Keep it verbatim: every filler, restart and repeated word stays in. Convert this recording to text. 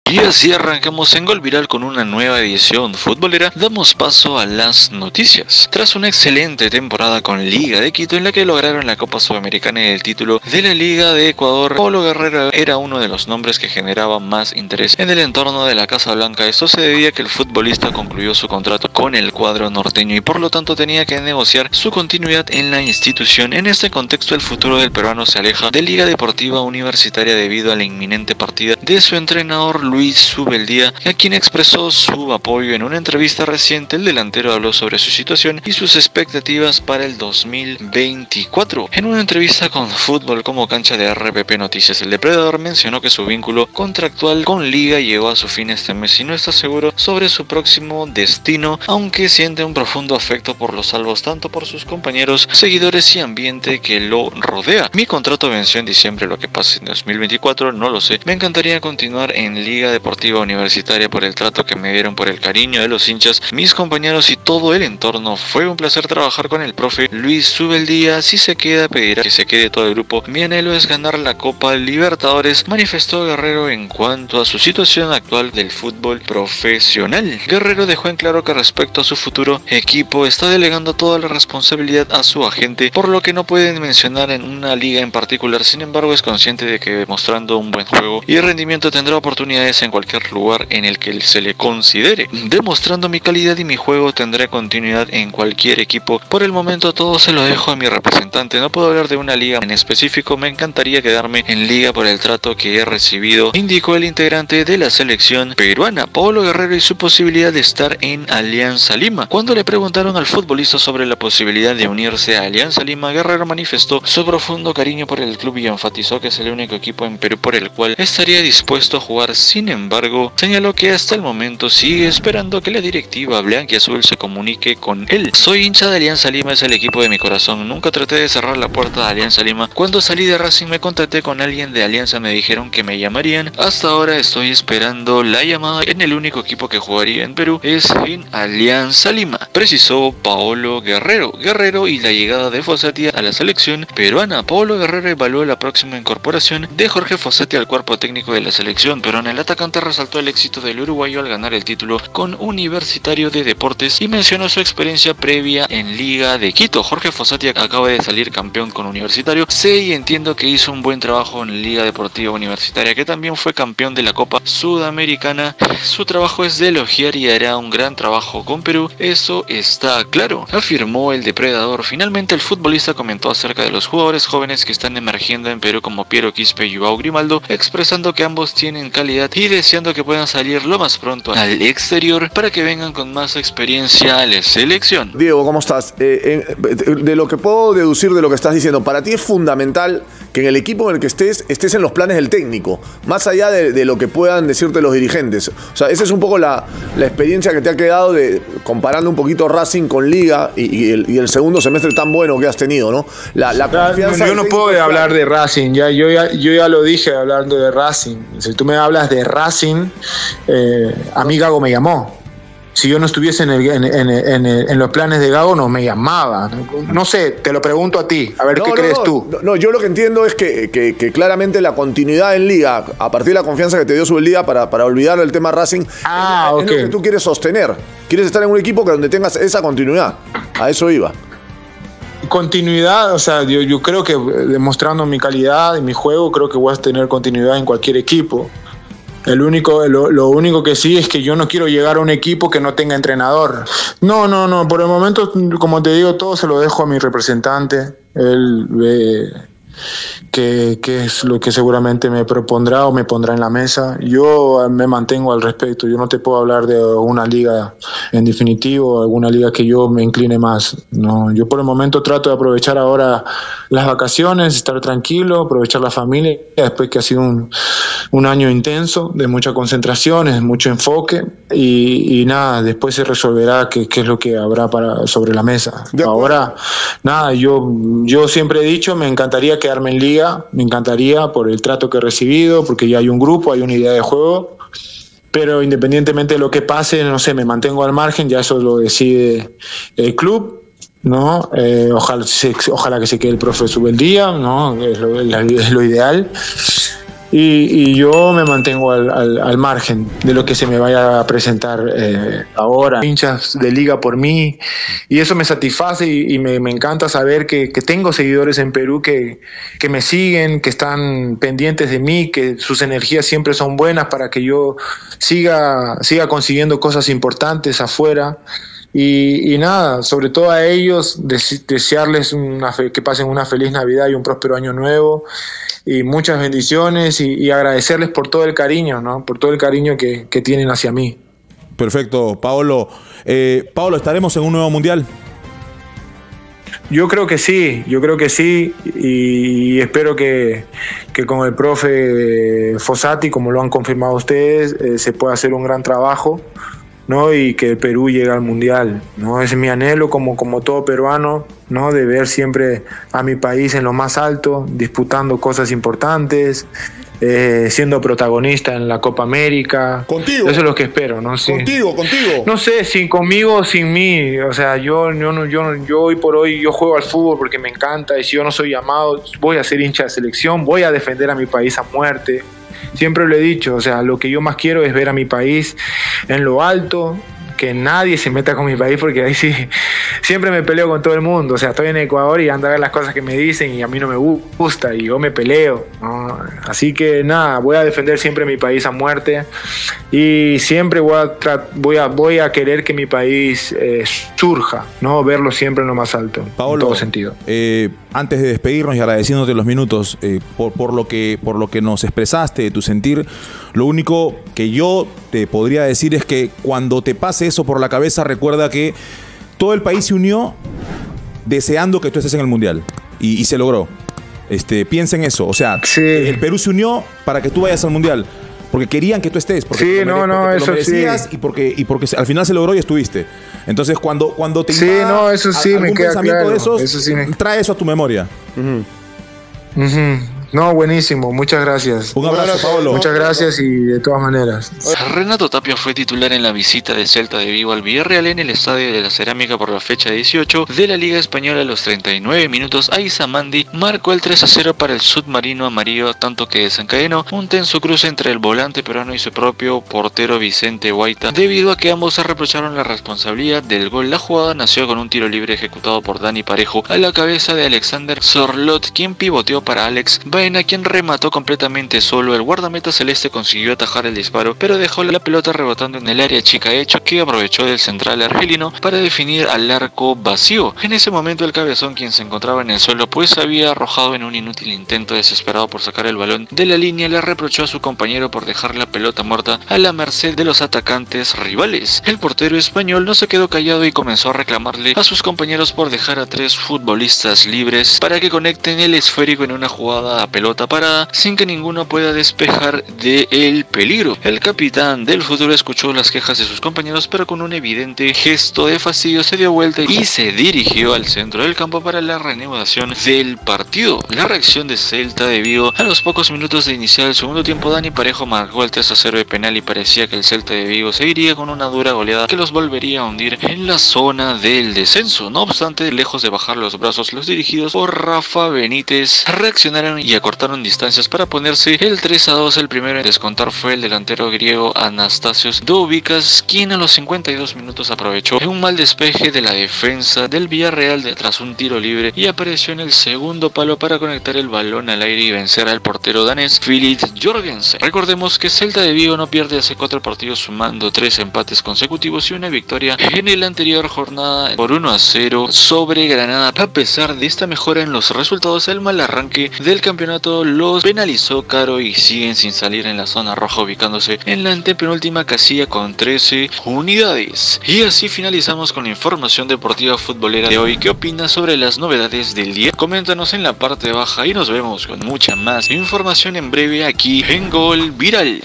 Y así arrancamos en Gol Viral con una nueva edición futbolera. Damos paso a las noticias. Tras una excelente temporada con Liga de Quito, en la que lograron la Copa Sudamericana y el título de la Liga de Ecuador, Paolo Guerrero era uno de los nombres que generaba más interés en el entorno de la Casa Blanca. Esto se debía a que el futbolista concluyó su contrato con el cuadro norteño y por lo tanto tenía que negociar su continuidad en la institución. En este contexto, el futuro del peruano se aleja de Liga Deportiva Universitaria debido a la inminente partida de su entrenador Luis Zubeldía, a quien expresó su apoyo en una entrevista reciente. El delantero habló sobre su situación y sus expectativas para el dos mil veinticuatro. En una entrevista con Fútbol como Cancha de R P P Noticias, el depredador mencionó que su vínculo contractual con Liga llegó a su fin este mes y no está seguro sobre su próximo destino, aunque siente un profundo afecto por los salvos, tanto por sus compañeros, seguidores y ambiente que lo rodea. Mi contrato venció en diciembre, lo que pase en dos mil veinticuatro no lo sé. Me encantaría continuar en Liga Deportiva Universitaria por el trato que me dieron, por el cariño de los hinchas, mis compañeros y todo el entorno. Fue un placer trabajar con el profe Luis Zubeldía. Si se queda, pedirá que se quede todo el grupo. Mi anhelo es ganar la Copa Libertadores, manifestó Guerrero en cuanto a su situación actual del fútbol profesional. Guerrero dejó en claro que respecto a su futuro equipo está delegando toda la responsabilidad a su agente, por lo que no pueden mencionar en una liga en particular. Sin embargo, es consciente de que demostrando un buen juego y rendimiento tendrá oportunidades en cualquier lugar en el que se le considere. Demostrando mi calidad y mi juego tendré continuidad en cualquier equipo. Por el momento todo se lo dejo a mi representante. No puedo hablar de una liga en específico. Me encantaría quedarme en Liga por el trato que he recibido, indicó el integrante de la selección peruana. Paolo Guerrero y su posibilidad de estar en Alianza Lima. Cuando le preguntaron al futbolista sobre la posibilidad de unirse a Alianza Lima, Guerrero manifestó su profundo cariño por el club y enfatizó que es el único equipo en Perú por el cual estaría dispuesto a jugar. Sin embargo, señaló que hasta el momento sigue esperando que la directiva blanquiazul se comunique con él. Soy hincha de Alianza Lima, es el equipo de mi corazón. Nunca traté de cerrar la puerta de Alianza Lima. Cuando salí de Racing me contacté con alguien de Alianza, me dijeron que me llamarían. Hasta ahora estoy esperando la llamada. En el único equipo que jugaría en Perú es en Alianza Lima, precisó Paolo Guerrero. Guerrero y la llegada de Fossati a la selección peruana. Paolo Guerrero evaluó la próxima incorporación de Jorge Fossati al cuerpo técnico de la selección peruana. El atacante resaltó el éxito del uruguayo al ganar el título con Universitario de Deportes y mencionó su experiencia previa en Liga de Quito. Jorge Fossati acaba de salir campeón con Universitario. Sé y entiendo que hizo un buen trabajo en Liga Deportiva Universitaria, que también fue campeón de la Copa Sudamericana. Su trabajo es de elogiar y hará un gran trabajo con Perú, eso está claro, afirmó el depredador. Finalmente, el futbolista comentó acerca de los jugadores jóvenes que están emergiendo en Perú como Piero Quispe y Joao Grimaldo, expresando que ambos tienen calidad y deseando que puedan salir lo más pronto al exterior para que vengan con más experiencia a la selección. Diego, ¿cómo estás? Eh, eh, de lo que puedo deducir de lo que estás diciendo, para ti es fundamental que en el equipo en el que estés, estés en los planes del técnico, más allá de, de lo que puedan decirte los dirigentes. O sea, esa es un poco la, la experiencia que te ha quedado de comparando un poquito Racing con Liga y, y, el, y el segundo semestre tan bueno que has tenido, ¿no? La, la confianza. Yo no puedo hablar de Racing, ya, yo, ya, yo ya lo dije hablando de Racing. Si tú me hablas de Racing, eh, a mí Gago me llamó. Si yo no estuviese en, el, en, en, en, en los planes de Gago, no me llamaba. No sé, te lo pregunto a ti, a ver no, qué no, crees no, tú. No, no, yo lo que entiendo es que, que, que claramente la continuidad en Liga, a partir de la confianza que te dio Zubeldía para, para olvidar el tema Racing, ah, es, okay. es lo que tú quieres sostener. Quieres estar en un equipo que donde tengas esa continuidad. A eso iba. Continuidad, o sea, yo, yo creo que demostrando mi calidad y mi juego, creo que voy a tener continuidad en cualquier equipo. El único, lo, lo único que sí es que yo no quiero llegar a un equipo que no tenga entrenador. No, no, no, por el momento, como te digo, todo se lo dejo a mi representante. Él ve que, que es lo que seguramente me propondrá o me pondrá en la mesa. Yo me mantengo al respecto. Yo no te puedo hablar de una liga en definitivo, alguna liga que yo me incline más. No, yo por el momento trato de aprovechar ahora las vacaciones, estar tranquilo, aprovechar la familia, después que ha sido un, un año intenso, de mucha concentración, de mucho enfoque, y, y nada, después se resolverá qué, qué es lo que habrá para, sobre la mesa. Ahora, nada, yo, yo siempre he dicho, me encantaría quedarme en liga, me encantaría por el trato que he recibido, porque ya hay un grupo, hay una idea de juego, pero independientemente de lo que pase, no sé, me mantengo al margen, ya eso lo decide el club, ¿no? Eh, ojalá, se, ojalá que se quede el profe Zubeldía, ¿no? Es lo, es lo ideal. Y, y yo me mantengo al, al, al margen de lo que se me vaya a presentar eh, ahora. Hinchas de liga por mí, y eso me satisface y, y me, me encanta saber que, que tengo seguidores en Perú que, que me siguen, que están pendientes de mí, que sus energías siempre son buenas para que yo siga, siga consiguiendo cosas importantes afuera. Y, y nada, sobre todo a ellos, des, desearles una fe, que pasen una feliz Navidad y un próspero año nuevo, y muchas bendiciones, y, y agradecerles por todo el cariño, ¿no? Por todo el cariño que, que tienen hacia mí. Perfecto, Paolo. Eh, Paolo, ¿estaremos en un nuevo mundial? Yo creo que sí, yo creo que sí, y, y espero que, que con el profe Fossati, como lo han confirmado ustedes, eh, se pueda hacer un gran trabajo, ¿no? Y que el Perú llegue al mundial, ¿no? Es mi anhelo como, como todo peruano, ¿no? De ver siempre a mi país en lo más alto, disputando cosas importantes, eh, siendo protagonista en la Copa América. Contigo. Eso es lo que espero, ¿no? Sí. Contigo, contigo. No sé, sin conmigo o sin mí. O sea, yo, yo, no, yo, yo hoy por hoy yo juego al fútbol porque me encanta, y si yo no soy llamado, voy a ser hincha de selección, voy a defender a mi país a muerte. Siempre lo he dicho, o sea, lo que yo más quiero es ver a mi país en lo alto, que nadie se meta con mi país, porque ahí sí, siempre me peleo con todo el mundo. O sea, estoy en Ecuador y ando a ver las cosas que me dicen y a mí no me gusta y yo me peleo, ¿no? Así que nada, voy a defender siempre mi país a muerte, y siempre voy a, voy a, voy a querer que mi país eh, surja, ¿no? Verlo siempre en lo más alto, Paolo, en todo sentido. Eh, antes de despedirnos y agradeciéndote los minutos eh, por, por, lo que, por lo que nos expresaste de tu sentir, lo único que yo te podría decir es que cuando te pase eso por la cabeza, recuerda que todo el país se unió deseando que tú estés en el Mundial, y, y se logró. Este, piensa en eso, o sea, sí. El Perú se unió para que tú vayas al Mundial, porque querían que tú estés, porque sí, te lo, no, no, porque te eso lo merecías, sí. y porque, y porque al final se logró y estuviste. Entonces, cuando, cuando te sí, no, eso sí, algún me queda pensamiento claro. de esos, eso sí me... trae eso a tu memoria. Uh-huh. Uh-huh. No, buenísimo, muchas gracias. Un abrazo, Paolo. Muchas gracias, y de todas maneras. Renato Tapia fue titular en la visita de Celta de Vigo al Villarreal en el Estadio de la Cerámica por la fecha dieciocho de la Liga Española. A los treinta y nueve minutos, Aiza Mandi marcó el tres a cero para el submarino amarillo, tanto que desencadenó un tenso cruce entre el volante peruano y su propio portero Vicente Guaita, debido a que ambos se reprocharon la responsabilidad del gol. La jugada nació con un tiro libre ejecutado por Dani Parejo a la cabeza de Alexander Sorlot, quien pivoteó para Alex Baena, quien remató completamente solo. El guardameta celeste consiguió atajar el disparo, pero dejó la pelota rebotando en el área chica, hecho que aprovechó del central argelino para definir al arco vacío. En ese momento, el cabezón, quien se encontraba en el suelo, pues había arrojado en un inútil intento desesperado por sacar el balón de la línea, le reprochó a su compañero por dejar la pelota muerta a la merced de los atacantes rivales. El portero español no se quedó callado y comenzó a reclamarle a sus compañeros por dejar a tres futbolistas libres para que conecten el esférico en una jugada a pelota parada sin que ninguno pueda despejar del peligro. El capitán del futuro escuchó las quejas de sus compañeros, pero con un evidente gesto de fastidio se dio vuelta y se dirigió al centro del campo para la reanudación del partido. La reacción de Celta de Vigo: a los pocos minutos de iniciar el segundo tiempo, Dani Parejo marcó el tres a cero de penal y parecía que el Celta de Vigo seguiría con una dura goleada que los volvería a hundir en la zona del descenso. No obstante, lejos de bajar los brazos, los dirigidos por Rafa Benítez reaccionaron y acortaron distancias para ponerse el tres a dos. El primero en descontar fue el delantero griego Anastasios Doubikas, quien a los cincuenta y dos minutos aprovechó un mal despeje de la defensa del Villarreal de tras un tiro libre y apareció en el segundo palo para conectar el balón al aire y vencer al portero danés Philip Jorgensen. Recordemos que Celta de Vigo no pierde hace cuatro partidos, sumando tres empates consecutivos y una victoria en la anterior jornada por uno a cero sobre Granada. A pesar de esta mejora en los resultados, el mal arranque del campeonato los penalizó caro y siguen sin salir en la zona roja, ubicándose en la antepenúltima casilla con trece unidades. Y así finalizamos con la información deportiva futbolera de hoy. ¿Qué opinas sobre las novedades del día? Coméntanos en la parte baja y nos vemos con mucha más información en breve aquí en Gol Viral.